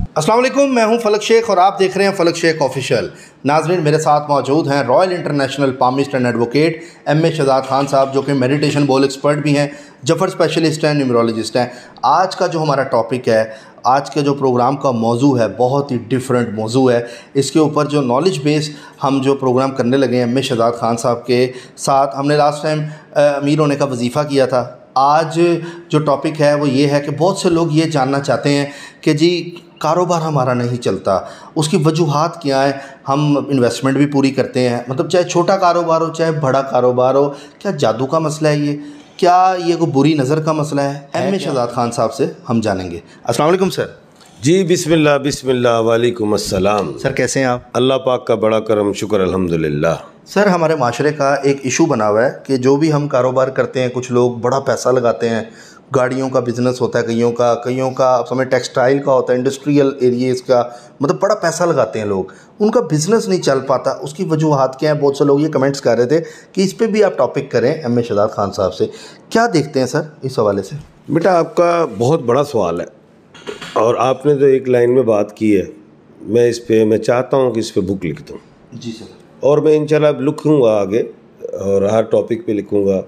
السلام علیکم، میں ہوں فلک شیخ اور آپ دیکھ رہے ہیں فلک شیخ آفیشیل. ناظرین، میرے ساتھ موجود ہیں royal international palmist and advocate M Shahzad Khan Sahab, جو کہ میڈیٹیشن بول ایکسپرٹ بھی ہیں، جفر اسپیشلسٹ ہیں، نیورولوجسٹ ہیں. آج کا جو ہمارا ٹاپک ہے، آج کے جو پروگرام کا موضوع ہے، بہت ہی ڈیفرنٹ موضوع ہے. اس کے اوپر جو نالج بیس ہم جو پروگرام کرنے لگے ہیں ایم شہزاد خان صاحب کے ساتھ، ہم نے لاسٹ ٹائم امیر ہونے کا وظیفہ کیا تھا. آج جو ٹاپک ہے وہ یہ ہے کہ بہت سے لوگ یہ جاننا چاہتے ہیں کہ جی کاروبار ہمارا نہیں چلتا، اس کی وجوہات کیا ہیں. ہم انویسٹمنٹ بھی پوری کرتے ہیں، مطلب چاہے چھوٹا کاروبار ہو چاہے بڑا کاروبار ہو، کیا جادو کا مسئلہ ہے کیا یہ کوئی بری نظر کا مسئلہ ہے؟ ایم شہزاد خان صاحب سے ہم جانیں گے. السلام علیکم سر. جی بسم اللہ وعلیکم السلام. سر کیسے ہیں آپ؟ اللہ پاک کا بڑا کرم، شکر الحمدللہ. سر ہمارے معاشرے کا ایک ایشو بنا ہوا ہے کہ جو بھی ہم کاروبار کرتے ہیں، کچھ لوگ بڑا پیسہ لگاتے ہیں. گاڑیوں کا بزنس ہوتا ہے کئیوں کا سمجھ ٹیکسٹائل کا ہوتا ہے، انڈسٹریل ایریاز کا، مطلب بڑا پیسہ لگاتے ہیں لوگ، ان کا بزنس نہیں چل پاتا. اس کی وجوہات کیا ہیں؟ بہت سے لوگ یہ کمنٹس کر رہے تھے کہ اس پہ بھی آپ ٹاپک کریں ایم شہزاد خان صاحب سے. کیا دیکھتے ہیں سر اس حوالے سے؟ بیٹا آپ کا بہت بڑا سوال ہے، اور آپ نے جو ایک لائن میں بات کی ہے، میں چاہتا ہوں کہ اس پہ بک لکھ دوں. جی سر. اور میں انشاءاللہ لکھوں گا آگے، اور ہر ٹاپک پہ لکھوں گا.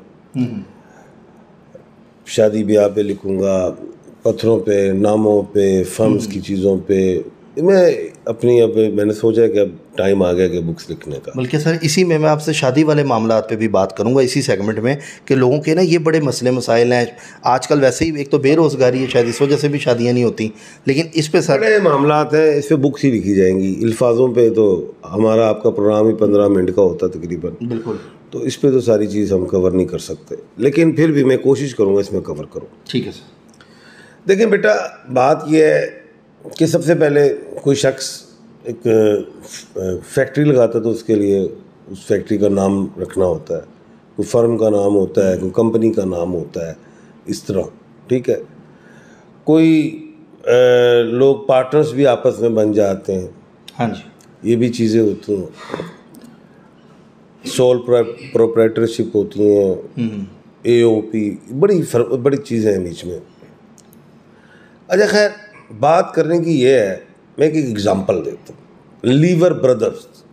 شادی بیاہ پہ لکھوں گا، پتھروں پہ، ناموں پہ، فرمز کی چیزوں پہ. میں نے سوچا کہ اب ٹائم آ گیا کہ بکس لکھنے کا. بلکہ سر اسی میں آپ سے شادی والے معاملات پہ بھی بات کروں گا اسی سیگمنٹ میں، کہ لوگوں کے نا یہ بڑے مسئلے مسائل ہیں. آج کل ویسے ہی ایک تو بے روزگاری ہے، شاید اس وجہ سے بھی شادیاں نہیں ہوتی، لیکن اس پہ سر بڑے معاملات ہیں، اس پہ بکس ہی لکھی جائیں گی. الفاظوں پہ تو ہمارا آپ کا پروگرام ہی 15 منٹ کا ہوتا تقریباً. بالکل. تو اس پہ تو ساری چیز ہم کور نہیں کر سکتے، لیکن پھر بھی میں کوشش کروں گا اس میں کور کروں. ٹھیک ہے سر. دیکھیں بیٹا، بات یہ ہے کہ سب سے پہلے کوئی شخص ایک فیکٹری لگاتا ہے تو اس کے لیے اس فیکٹری کا نام رکھنا ہوتا ہے، کوئی فرم کا نام ہوتا ہے، کوئی کمپنی کا نام ہوتا ہے، اس طرح. ٹھیک ہے. کوئی لوگ پارٹنرز بھی آپس میں بن جاتے ہیں. ہاں جی. یہ بھی چیزیں ہوتی ہیں. سول پروپریٹرشپ ہوتی ہیں، اے او پی، بڑی چیزیں ہیں بیچ میں. اچھا خیر، بات کرنے کی یہ ہے، میں ایک ایگزامپل دیتا ہوں. لیور بردرز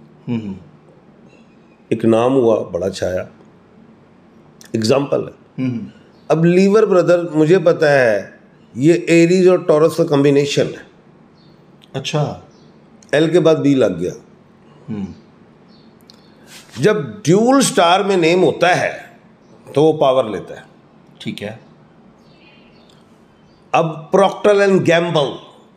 ایک نام ہوا، بڑا چھایا، ایگزامپل ہے. اب لیور بردر مجھے پتا ہے یہ ایریز اور ٹورس کا کمبینیشن ہے. اچھا. ایل کے بعد بی لگ گیا. جب ڈیول سٹار میں نیم ہوتا ہے تو وہ پاور لیتا ہے. ٹھیک ہے. اب Procter and Gamble,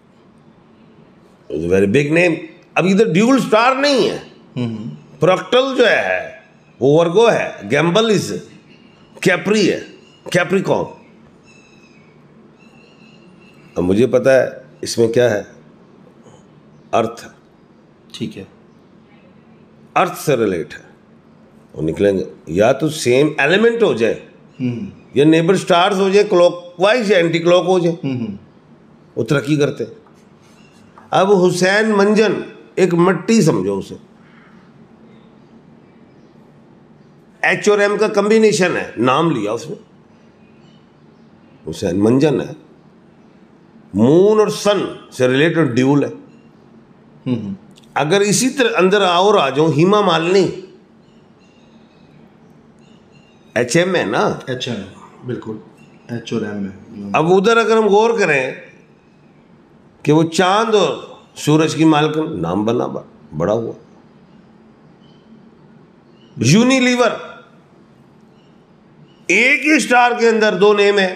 very big name. اب ادھر ڈیول سٹار نہیں ہے. پروکٹل جو ہے وہ ورگو ہے، گیمبل از کیپری ہے، کیپریکون. اب مجھے پتا ہے اس میں کیا ہے، ارتھ. ٹھیک ہے. ارتھ سے ریلیٹ ہے. وہ نکلیں گے یا تو سیم ایلیمنٹ ہو جائے، یا نیبر سٹارز ہو جائے، کلوک وائز یا اینٹی کلوک ہو جائے. وہ ترقی کرتے. اب حسین منجن ایک مٹی سمجھو اسے، ایچ اور ایم کا کمبینیشن ہے، نام لیا اس میں، حسین منجن ہے. مون اور سن سے ریلیٹڈ ڈیول ہے. اگر اسی طرح اندر اور آ جاؤں، ہیما مالنی، ایچ ایم ہے نا. ایچ ایم، بالکل ایچ اور ایم ہے. اب ادھر اگر ہم غور کریں کہ وہ چاند اور سورج کی مالکن، نام بنا بڑا ہوا. یونیلیور، ایک ہی سٹار کے اندر دو نیم ہے.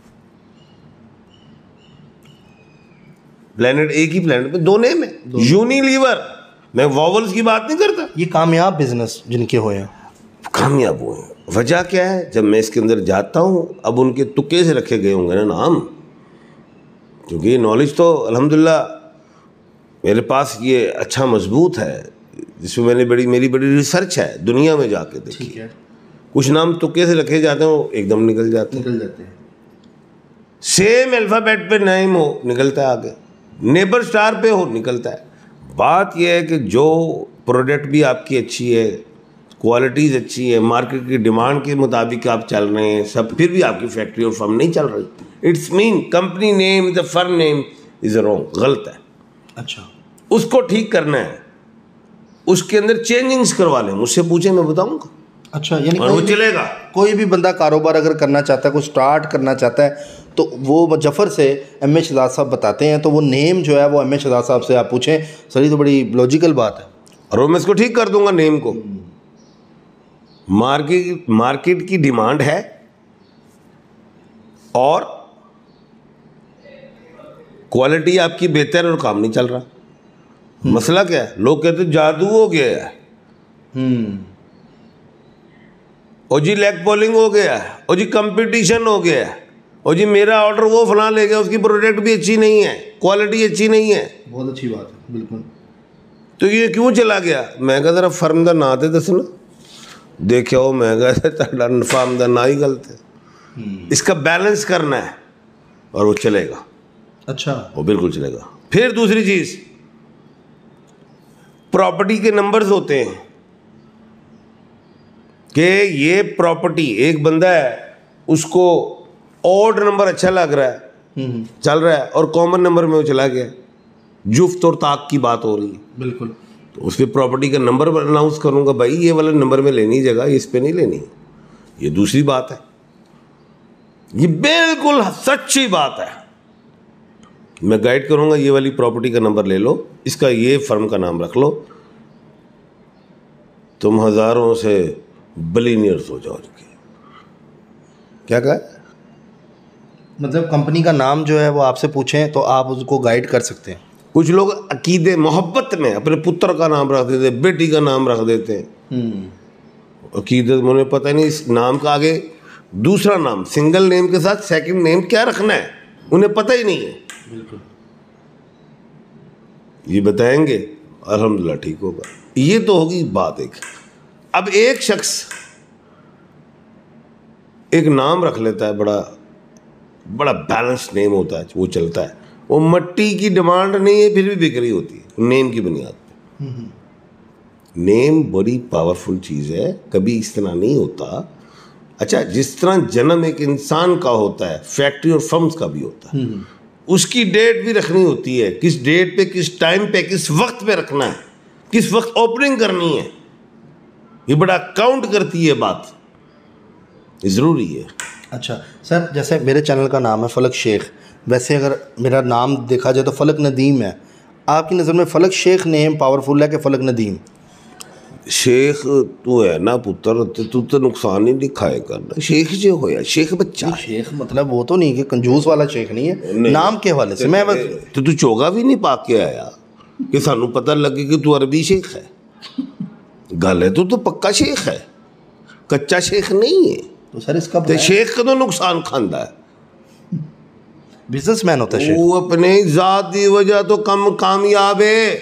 پلانٹ، ایک ہی پلانٹ میں دو نیم ہے. یونیلیور، میں واولز کی بات نہیں کرتا. یہ کامیاب بزنس جن کے ہوئے ہیں، کامیاب ہوئے ہیں. وجہ کیا ہے؟ جب میں اس کے اندر جاتا ہوں، اب ان کے تکے سے رکھے گئے ہوں گے نا نام، کیونکہ یہ نالج تو الحمدللہ میرے پاس یہ اچھا مضبوط ہے، جس میں میری بڑی ریسرچ ہے دنیا میں جا کے دیکھی. کچھ نام تکے سے رکھے جاتے ہیں، وہ ایک دم نکل جاتے ہیں. سیم الفابیٹ پہ نیم ہو، نکلتا ہے آگے. نیبر سٹار پہ ہو، نکلتا ہے. بات یہ ہے کہ جو پروڈکٹ بھی آپ کی اچھی ہے، کوالٹیز اچھی ہے، مارکیٹ کی ڈیمانڈ کے مطابق آپ چل رہے ہیں سب، پھر بھی آپ کی فیکٹری اور فرم نہیں چل رہی، it's main company name, the firm name is wrong, غلط ہے. اچھا اس کو ٹھیک کرنا ہے, اس کے اندر چینجنگز کروا لیں, مجھ سے پوچھیں میں بتاؤں گا. اچھا یعنی اور وہ چلے گا. کوئی بھی بندہ کاروبار اگر کرنا چاہتا ہے, کوئی سٹارٹ کرنا چاہتا ہے, تو وہ ظفر سے ایم اے شہزاد صاحب بتاتے ہیں, تو وہ نیم جو ہے وہ ایم اے شہزاد صاحب سے آپ پوچھیں. سر یہ تو بڑی لاجیکل بات ہے. اور میں اس کو ٹھیک کر دوں گا نیم کو. مارکیٹ کی ڈیمانڈ ہے اور کوالٹی آپ کی بہتر اور کام نہیں چل رہا. مسئلہ کیا ہے؟ لوگ کہتے ہیں جادو ہو گیا ہے, اور جی لیگ پولنگ ہو گیا ہے, اور جی کمپٹیشن ہو گیا ہے, اور جی میرا آرڈر وہ فلاں لے گیا, اس کی پروڈکٹ بھی اچھی نہیں ہے, کوالٹی اچھی نہیں ہے. بہت اچھی بات ہے, بالکل. تو یہ کیوں چلا گیا؟ میں کہا ذرا فرم دا نا تے دسنا, دیکھا وہ مہنگا ہے تھوڑا فرم دا نا ہی غلط ہے. اس کا بیلنس کرنا ہے اور وہ چلے گا. اچھا وہ بالکل چلے گا. پھر دوسری چیز, پراپرٹی کے نمبرز ہوتے ہیں کہ یہ پراپرٹی ایک بندہ ہے, اس کو آڈ نمبر اچھا لگ رہا ہے, چل رہا ہے, اور کامن نمبر میں وہ چلا گیا, جفت اور طاق کی بات ہو رہی ہے. بالکل. تو اس پہ پراپرٹی کا نمبر اناؤنس کروں گا, بھائی یہ والا نمبر میں لینی جگہ, اس پہ نہیں لینی. یہ دوسری بات ہے, یہ بالکل سچی بات ہے. میں گائیڈ کروں گا, یہ والی پراپرٹی کا نمبر لے لو, اس کا یہ فرم کا نام رکھ لو, تم ہزاروں سے بلینئرز ہو جاؤ. کیا کہا؟ مطلب کمپنی کا نام جو ہے وہ آپ سے پوچھیں تو آپ اس کو گائیڈ کر سکتے ہیں. کچھ لوگ عقیدے محبت میں اپنے پتر کا نام رکھ دیتے, بیٹی کا نام رکھ دیتے ہیں. عقیدت انہیں پتہ نہیں اس نام کا آگے دوسرا نام سنگل نیم کے ساتھ سیکنڈ نیم کیا رکھنا ہے, انہیں پتہ ہی نہیں ہے. بالکل. یہ بتائیں گے, الحمدللہ ٹھیک ہوگا. یہ تو ہوگی بات ایک. اب ایک شخص ایک نام رکھ لیتا ہے, بڑا بڑا بیلنس نیم ہوتا ہے, وہ چلتا ہے, وہ مٹی کی ڈیمانڈ نہیں ہے پھر بھی بکری ہوتی ہے نیم کی بنیاد پہ. نیم بڑی پاورفل چیز ہے, کبھی اس طرح نہیں ہوتا. اچھا جس طرح جنم ایک انسان کا ہوتا ہے, فیکٹری اور فرمز کا بھی ہوتا ہے, اس کی ڈیٹ بھی رکھنی ہوتی ہے, کس ڈیٹ پہ, کس ٹائم پہ, کس وقت پہ رکھنا ہے, کس وقت اوپننگ کرنی ہے. یہ بڑا کاؤنٹ کرتی ہے بات, یہ ضروری ہے. اچھا سر, جیسے میرے چینل کا نام ہے فلک شیخ, ویسے اگر میرا نام دیکھا جائے تو فلک ندیم ہے. آپ کی نظر میں فلک شیخ نیم پاورفل ہے کہ فلک ندیم؟ شیخ تو ہے نا پتر, تو نقصان ہی نہیں کھائے کرنا. شیخ جو ہویا شیخ بچہ ہے. شیخ مطلب وہ تو نہیں کہ کنجوس والا شیخ نہیں ہے, نام کے حوالے سے میں تو چوگا بھی نہیں پا کے آیا کہ سانو پتہ لگے کہ تو عربی شیخ ہے. گل ہے تو پکا شیخ ہے, کچا شیخ نہیں ہے. تو سر اس کا شیخ کا تو نقصان کھاندا ہے, بزنس مین ہوتا ہے شیخ. وہ اپنے ذات دی وجہ تو کم کامیاب ہے,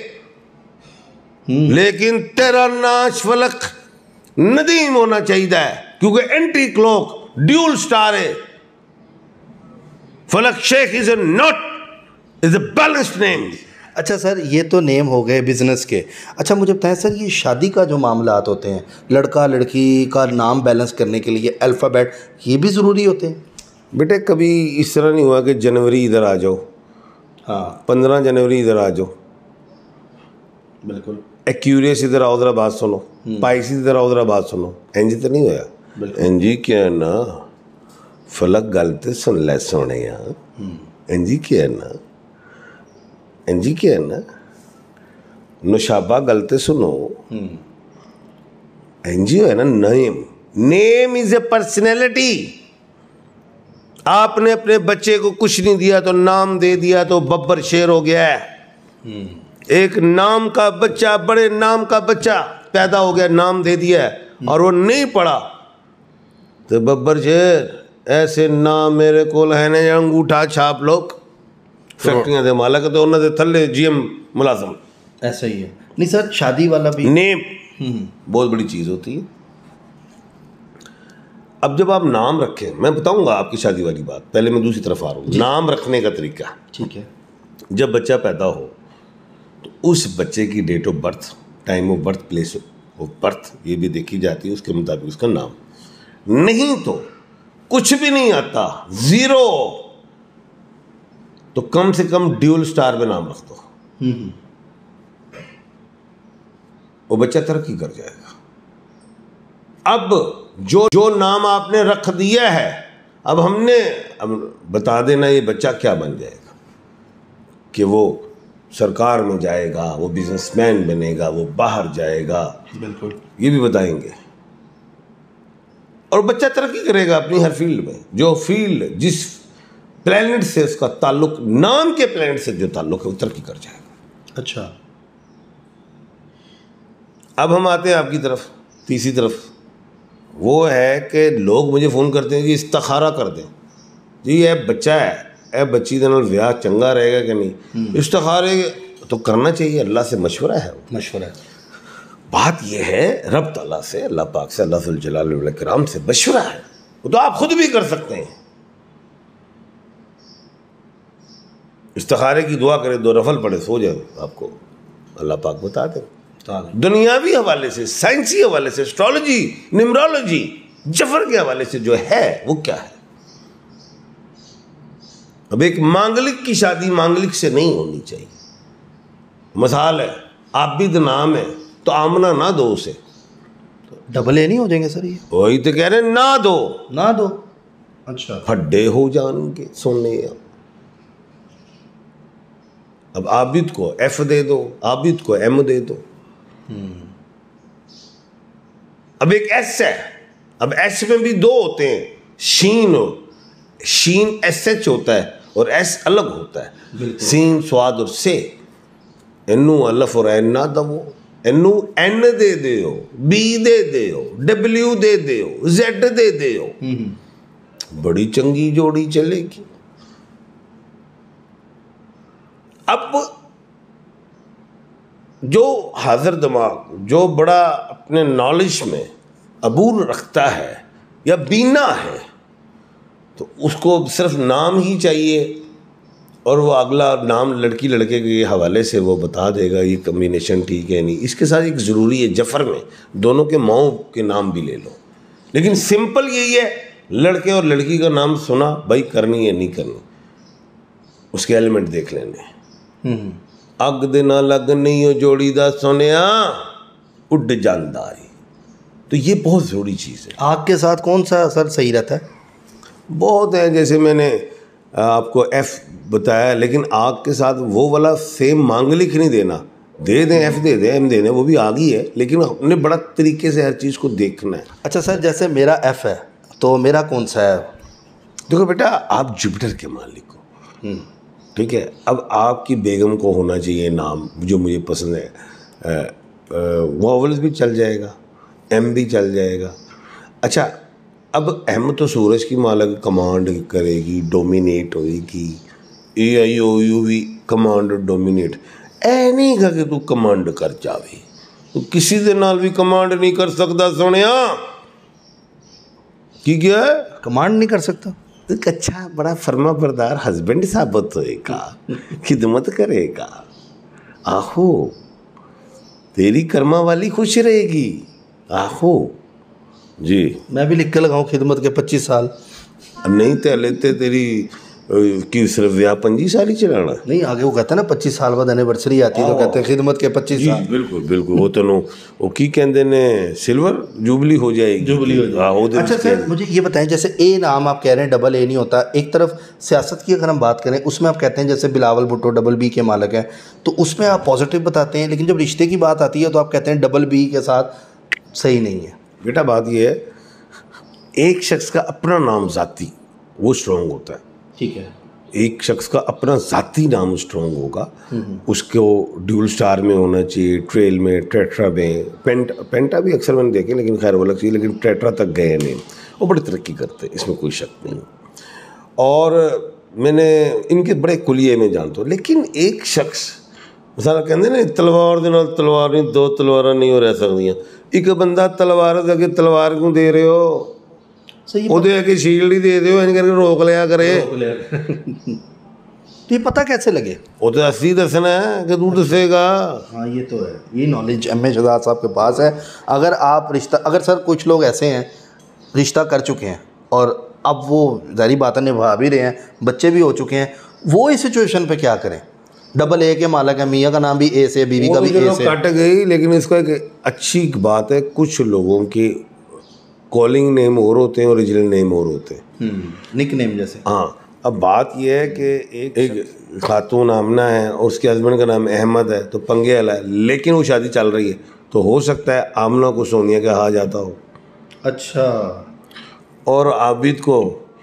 لیکن تیرا ناش فلک ندیم ہونا چاہیے کیونکہ اینٹی کلوک ڈیول سٹار ہے. فلک شیخ از اے ناٹ از اے بیلنسڈ نیم. اچھا سر, یہ تو نیم ہو گئے بزنس کے. اچھا مجھے بتائیں سر, یہ شادی کا جو معاملات ہوتے ہیں, لڑکا لڑکی کا نام بیلنس کرنے کے لیے الفابیٹ یہ بھی ضروری ہوتے ہیں؟ بیٹے کبھی اس طرح نہیں ہوا کہ جنوری ادھر آ جاؤ, ہاں 15 جنوری ادھر آ جاؤ, بالکل. ایکیوریس ادھر آؤ ذرا بات سنو, پائسیس ادھر آؤ ذرا بات سنو. این جی تو نہیں ہوا. این جی کیا ہے نا فلک گل تے سن لے سونے. این جی کیا ہے نا, این جی کیا ہے نا نشابہ گل تے سنو. این جی ہے نا نیم. نیم از اے پرسنالٹی. آپ نے اپنے بچے کو کچھ نہیں دیا تو نام دے دیا تو ببر شیر ہو گیا ہے. ایک نام کا بچہ, بڑے نام کا بچہ پیدا ہو گیا, نام دے دیا ہے, اور وہ نہیں پڑھا تو ببر شیر. ایسے نام میرے کول ہے نا انگوٹھا چھاپ لوگ فیکٹریاں دے مالک تو انہوں دے تھلے جی ایم ملازم. ایسا ہی ہے. نہیں سر, شادی والا بھی نیم بہت بڑی چیز ہوتی ہے. اب جب آپ نام رکھیں, میں بتاؤں گا آپ کی شادی والی بات, پہلے میں دوسری طرف آ رہا ہوں. نام رکھنے کا طریقہ, ٹھیک ہے. جب بچہ پیدا ہو تو اس بچے کی date of birth, time of birth, place of birth یہ بھی دیکھی جاتی ہے, اس کے مطابق اس کا نام. نہیں تو کچھ بھی نہیں آتا, زیرو, تو کم سے کم ڈیول سٹار میں نام رکھ دو. وہ بچہ ترقی کر جائے گا. اب جو نام آپ نے رکھ دیا ہے اب ہم نے بتا دینا یہ بچہ کیا بن جائے گا, کہ وہ سرکار میں جائے گا, وہ بزنس مین بنے گا, وہ باہر جائے گا. بالکل یہ بھی بتائیں گے. اور بچہ ترقی کرے گا اپنی ہر فیلڈ میں. جو فیلڈ جس پلینٹ سے اس کا تعلق, نام کے پلینٹ سے جو تعلق ہے وہ ترقی کر جائے گا. اچھا, اب ہم آتے ہیں آپ کی طرف, تیسری طرف. وہ ہے کہ لوگ مجھے فون کرتے ہیں جی استخارہ کر دیں. جی اے بچہ ہے, اے بچی دے نال ویاہ چنگا رہے گا کہ نہیں, استخارے تو کرنا چاہیے, اللہ سے مشورہ ہے. مشورہ ہے. بات یہ ہے رب تعالیٰ سے, اللہ پاک سے, اللہ ذوالجلال والاکرام سے مشورہ ہے. وہ تو آپ خود بھی کر سکتے ہیں. استخارے کی دعا کرے, 2 رفل پڑے, سو جائے, آپ کو اللہ پاک بتا دیں. دنیاوی حوالے سے, سائنسی حوالے سے, اسٹرالوجی, نیمرولوجی, جفر کے حوالے سے جو ہے وہ کیا ہے. اب ایک مانگلک کی شادی مانگلک سے نہیں ہونی چاہیے. مثال ہے, عابد نام ہے تو آمنہ نہ دو اسے. ڈبل اے نہیں ہو جائیں گے سر یہ؟ وہی تو کہہ رہے ہیں, نہ دو. اچھا, پھڈے ہو جان کے سونے. اب عابد کو ایف دے دو, عابد کو ایم دے دو. اب ایک ایس ہے, اب ایس میں بھی 2 ہوتے ہیں, شین ایس ایچ ہوتا ہے اور ایس الگ ہوتا ہے. سین سواد اور سے, انو الف اور این نہ دو. انو این دے دیو, بی دے دیو, ڈبلیو دے دیو, زیڈ دے دیو. بڑی چنگی جوڑی چلے گی. اب جو حاضر دماغ, جو بڑا اپنے نالج میں عبور رکھتا ہے یا بینا ہے, تو اس کو صرف نام ہی چاہیے اور وہ اگلا نام لڑکی لڑکے کے حوالے سے وہ بتا دے گا یہ کمبینیشن ٹھیک ہے نہیں. اس کے ساتھ ایک ضروری ہے جفر میں دونوں کے ماؤں کے نام بھی لے لو. لیکن سمپل یہی ہے, لڑکے اور لڑکی کا نام سنا, بھائی کرنی ہے نہیں کرنی, اس کے ایلیمنٹ دیکھ لینے. اگ دے نہ لگ نہیں ہو جوڑی دا سونیا اڈ جاندا ہے. تو یہ بہت ضروری چیز ہے. آگ کے ساتھ کون سا سر صحیح رہتا ہے؟ بہت ہے, جیسے میں نے آپ کو ایف بتایا, لیکن آگ کے ساتھ وہ والا سیم مانگلک نہیں دینا. دے دیں ایف دے دیں ایم دے دیں, وہ بھی آگ ہی ہے, لیکن ہم نے بڑا طریقے سے ہر چیز کو دیکھنا ہے. اچھا سر, جیسے میرا ایف ہے تو میرا کون سا ہے؟ دیکھو بیٹا, آپ جوپیٹر کے مالک ہو, ٹھیک ہے. اب آپ کی بیگم کو ہونا چاہیے نام جو مجھے پسند ہے, واولز بھی چل جائے گا, ایم بھی چل جائے گا. اچھا, اب ایم تو سورج کی مالک, کمانڈ کرے گی, ڈومینیٹ ہوئے گی. اے آئی او یو بھی کمانڈ ڈومینیٹ. اے نہیں کہا کہ تو کمانڈ کر جاوے, تو کسی دے نال بھی کمانڈ نہیں کر سکتا سونیا. کی کیا ہے؟ کمانڈ نہیں کر سکتا. ایک اچھا بڑا فرما بردار ہسبینڈ ثابت ہوئے گا, خدمت کرے گا. آہو, تیری کرما والی خوش رہے گی. آہو جی, میں بھی لکھ کے لگاؤں خدمت کے 25 سال. نہیں تے لیتے تیری کی صرف ویاہ 25 سال ہی چلانا نہیں. آگے وہ کہتا ہے نا 25 سال بعد اینیورسری آتی ہے تو کہتے ہیں خدمت کے 25 سال. بالکل بالکل, وہ تو وہ کی کہندے نے سلور جوبلی ہو جائے گی. جوبلی ہو جائے گی. اچھا سر, مجھے یہ بتائیں, جیسے اے نام آپ کہہ رہے ہیں ڈبل اے نہیں ہوتا. ایک طرف سیاست کی اگر ہم بات کریں, اس میں آپ کہتے ہیں جیسے بلاول بھٹو ڈبل بی کے مالک ہیں, تو اس میں آپ پازیٹیو بتاتے ہیں, لیکن جب رشتے کی بات آتی ہے تو آپ کہتے ہیں ڈبل بی کے ساتھ صحیح نہیں ہے. بیٹا بات یہ ہے, ایک شخص کا اپنا نام ذاتی وہ اسٹرانگ ہوتا ہے. ٹھیک ہے, ایک شخص کا اپنا ذاتی نام اسٹرانگ ہوگا, اس کو ڈیول سٹار میں ہونا چاہیے, ٹریل میں, ٹیٹرا میں, پینٹا بھی اکثر میں نے دیکھے, لیکن خیر وہ الگ چاہیے, لیکن ٹیٹرا تک گئے نہیں, وہ بڑی ترقی کرتے ہیں, اس میں کوئی شک نہیں. اور میں نے ان کے بڑے کلیے میں جانتا ہوں. لیکن ایک شخص مثلا کہتے ہیں تلوار دے نال تلوار نہیں, 2 تلوار نہیں ہو رہ سکتی. ایک بندہ تلوار دے کے تلوار کیوں دے رہے ہو, وہ دے کے شیلڈ ہی دے دیو, ان کر کے روک لیا کرے. تو یہ پتہ کیسے لگے؟ وہ تو اصلی دسنا ہے کہ تو دسے گا. ہاں یہ تو ہے, یہ نالج ایم اے شہزاد صاحب کے پاس ہے. اگر آپ رشتہ, اگر سر کچھ لوگ ایسے ہیں رشتہ کر چکے ہیں اور اب وہ ظاہری بات ہے نبھا بھی رہے ہیں, بچے بھی ہو چکے ہیں, وہ اس سچویشن پہ کیا کریں؟ डबल ए के मालक है, मियाँ का नाम भी ए से, बीवी का भी ए से। कट गई, लेकिन इसका एक अच्छी बात है, कुछ लोगों की कॉलिंग नेम और होते हैं, ओरिजिनल नेम और होते हैं, निक नेम जैसे। हाँ, अब बात यह है कि एक खातून आमना है और उसके हस्बैंड का नाम अहमद है, तो पंगे वाला है, लेकिन वो शादी चल रही है, तो हो सकता है आमना को सोनिया कहा जाता हो, अच्छा, और आबिद को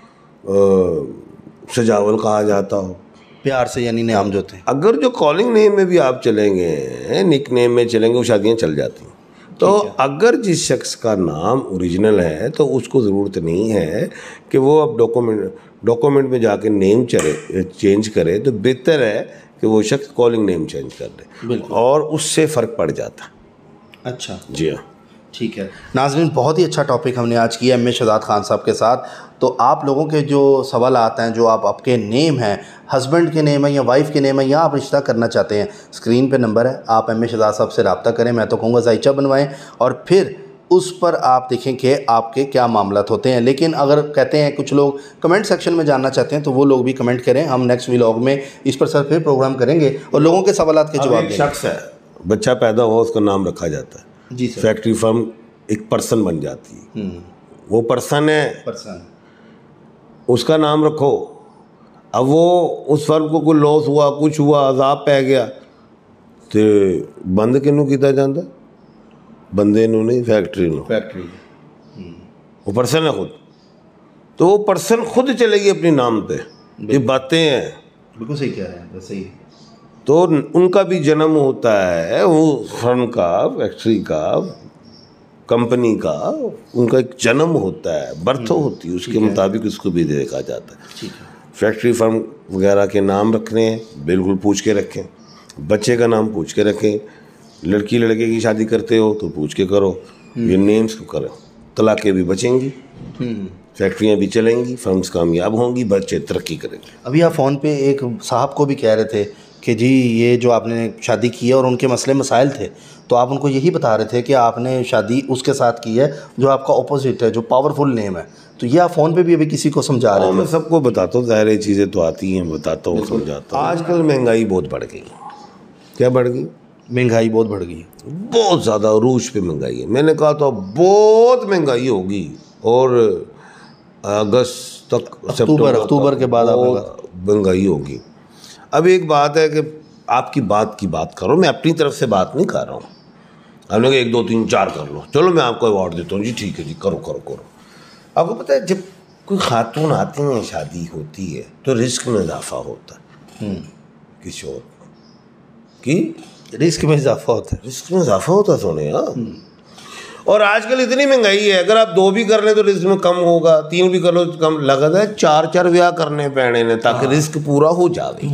सजावल कहा जाता हो, प्यार से यानी नाम जो थे। अगर जो कॉलिंग नेम में भी आप चलेंगे, निक नेम में चलेंगे, वो शादियाँ चल जाती हैं। तो अगर जिस शख्स का नाम ओरिजिनल है तो उसको ज़रूरत नहीं है कि वो अब डॉक्यूमेंट में जाके नेम चेंज करे, तो बेहतर है कि वो शख्स कॉलिंग नेम चेंज कर ले, और उससे फ़र्क पड़ जाता। अच्छा, जी हाँ, ठीक है। नाज़रीन, बहुत ही अच्छा टॉपिक हमने आज किया एम ए शहजाद खान साहब के साथ। तो आप लोगों के जो सवाल आते हैं, जो आप आपके नेम हैं, हस्बैंड के नेम है या वाइफ के नेम है, या आप रिश्ता करना चाहते हैं, स्क्रीन पे नंबर है, आप एम ए शहजाद साहब से रब्ता करें। मैं तो कहूँगा जायचा बनवाएं, और फिर उस पर आप देखें कि आपके क्या मामलात होते हैं। लेकिन अगर कहते हैं कुछ लोग कमेंट सेक्शन में जानना चाहते हैं, तो वो लोग भी कमेंट करें, हम नेक्स्ट व्लॉग में इस पर सर फिर प्रोग्राम करेंगे और लोगों के सवालात के जवाब देंगे। शख्स है, बच्चा पैदा हुआ, उसका नाम रखा जाता है। जी सर। फैक्ट्री फर्म एक पर्सन बन जाती है, वो पर्सन है, उसका नाम रखो। अब वो उस फर्म को कोई लॉस हुआ, कुछ हुआ, अजाब पै गया, तो बंद किनू किया जाता? बंदे नू नहीं, फैक्ट्री नू। वो पर्सन है खुद, तो वो पर्सन खुद चलेगी अपने नाम पे। ये बातें हैं, बिल्कुल सही कह रहे हैं, सही। तो उनका भी जन्म होता है, वो फर्म का, फैक्ट्री का, कंपनी का, उनका एक जन्म होता है, बर्थ होती है, उसके मुताबिक उसको भी देखा जाता है। ठीक है। फैक्ट्री फर्म वगैरह के नाम रखने हैं, बिल्कुल पूछ के रखें। बच्चे का नाम पूछ के रखें। लड़की लड़के की शादी करते हो तो पूछ के करो, ये नेम्स को करो, तलाक़ें भी बचेंगी, फैक्ट्रियाँ भी चलेंगी, फर्म्स कामयाब होंगी, बच्चे तरक्की करेंगे। अभी आप फ़ोन पे एक साहब को भी कह रहे थे कि जी ये जो आपने शादी की है और उनके मसले मसाइल थे, तो आप उनको यही बता रहे थे कि आपने शादी उसके साथ की है जो आपका ऑपोजिट है, जो पावरफुल नेम है। तो ये आप फ़ोन पे भी अभी किसी को समझा रहे थे? मैं सबको बताता हूँ, ज़ाहिर चीज़ें तो आती हैं, बताता हूँ, समझाता हूँ। आजकल महंगाई बहुत बढ़ गई। क्या बढ़ गई? महंगाई बहुत बढ़ गई, बहुत ज़्यादा अरूज पे महंगाई है। मैंने कहा था बहुत महंगाई होगी, और अगस्त तक, अक्टूबर के बाद महंगाई होगी। अब एक बात है कि आपकी बात की बात करो, मैं अपनी तरफ से बात नहीं कर रहा हूँ। हमने कहा 1 2 3 4 कर लो, चलो मैं आपको अवार्ड देता हूँ, जी ठीक है जी, करो करो करो। आपको पता है जब कोई खातून आती हैं, शादी होती है, तो रिस्क में इजाफा होता है। किसी और की रिस्क में इजाफा होता है, रिस्क में इजाफा होता है सोने। और आजकल इतनी महंगाई है, अगर आप 2 भी कर ले तो रिस्क में कम होगा, 3 भी कर लो तो कम लगता है। 4 ब्याह करने पैने ने ताकि रिस्क पूरा हो जाए,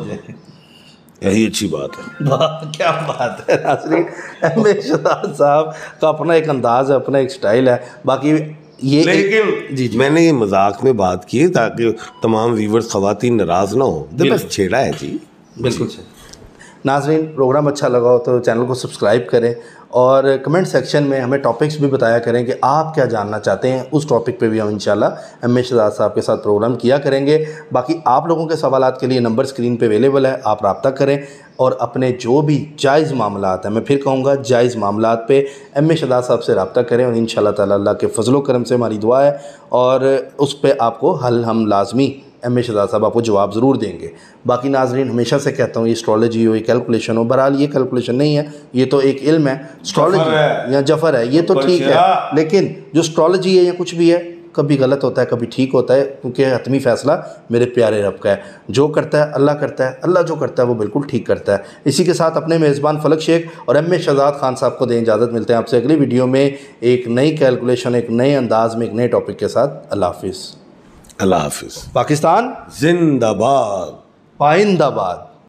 यही अच्छी बात है। क्या बात है नाज़रीन, एम ए शहजाद साहब का अपना एक अंदाज है, अपना एक स्टाइल है। बाकी ये लेकिन जी मैंने ये मजाक में बात की ताकि तमाम व्यूवर्स खवातीन नाराज़ ना हो, बस छेड़ा है जी। बिल्कुल नाज़रीन, प्रोग्राम अच्छा लगा हो तो चैनल को सब्सक्राइब करें, और कमेंट सेक्शन में हमें टॉपिक्स भी बताया करें कि आप क्या जानना चाहते हैं। उस टॉपिक पे भी हम इंशाल्लाह एम ए शहजाद साहब के साथ प्रोग्राम किया करेंगे। बाकी आप लोगों के सवालात के लिए नंबर स्क्रीन पे अवेलेबल है, आप रब्ता करें, और अपने जो भी जायज़ मामलात हैं, मैं फिर कहूँगा जायज़ मामलात पे एम ए शहजाद साहब से रब्ता करें, और इंशाल्लाह ताला अल्लाह के फजलो करम से हमारी दुआ है, और उस पर आपको हल हम लाजमी एम ए शहजाद साहब आपको जवाब ज़रूर देंगे। बाकी नाज़रीन, हमेशा से कहता हूँ, ये एस्ट्रोलॉजी हो, ये कैलकुलेशन हो, बहरहाल ये कैलकुलेशन नहीं है, ये तो एक इल्म है, एस्ट्रोलॉजी या जफर है, ये तो ठीक है, लेकिन जो एस्ट्रोलॉजी है या कुछ भी है, कभी गलत होता है, कभी ठीक होता है, क्योंकि हतमी फ़ैसला मेरे प्यारे रब का है। जो करता है अल्लाह करता है, अल्लाह जो करता है वो बिल्कुल ठीक करता है। इसी के साथ अपने मेज़बान फलक शेख और एम ए शहजाद खान साहब को दें इजाज़त। मिलते हैं आपसे अगली वीडियो में एक नई कैलकुलेशन, एक नए अंदाज में, एक नए टॉपिक के साथ। अल्लाह हाफिज़। अल्लाह हाफिज़। पाकिस्तान जिंदाबाद, पाइंदाबाद।